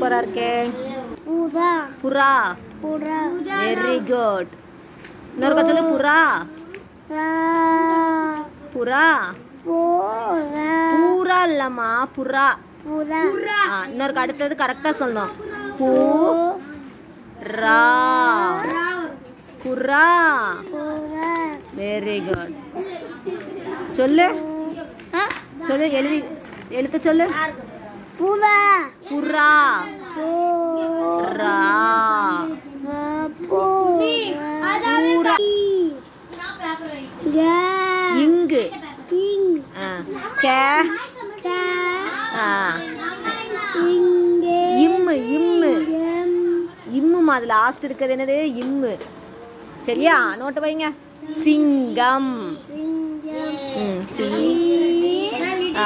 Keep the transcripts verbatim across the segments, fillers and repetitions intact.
சூப்பரா இருக்கே. புறா புறா. புறா வெரி குட். இன்னொருக்கா சொல்லு. புறா. புறா. பூரா இல்லம்மா, புறா. இன்னொருக்கு அடுத்தது கரெக்டா சொல்லணும். பூ ரா. புறா. Very good. சொல்லு சொல்லு. எழுதி எழுத்து சொல்லு. புறா புறா. ரா. பூரா. இங்கு. கே. இம்மு. இம்மு. இம்முமா அது லாஸ்ட் இருக்கிறது என்னது? இம்மு. சரியா? நோட்டு வைங்க. சிங்கம். ம் சி. ஆ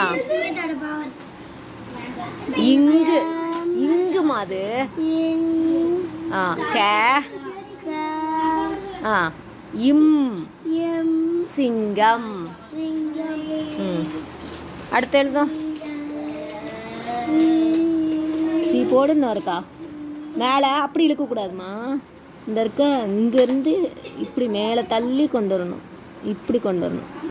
இங்கு. இங்குமா அது? ஆ கே. ஆ இம். சிங்கம். ம் அடுத்து எழுதும். சி போடுன்னு இருக்கா மேலே. அப்படி இழுக்கக்கூடாதுமா. இந்த இருக்க இங்கேருந்து இப்படி மேலே தள்ளி கொண்டு வரணும். இப்படி கொண்டு வரணும்.